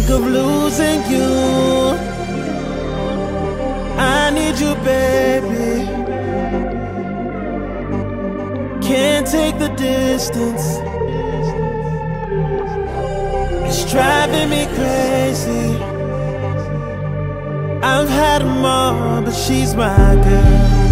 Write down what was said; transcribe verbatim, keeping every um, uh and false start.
think of losing you. I need you, baby. Can't take the distance. It's driving me crazy. I've had them all, but she's my girl.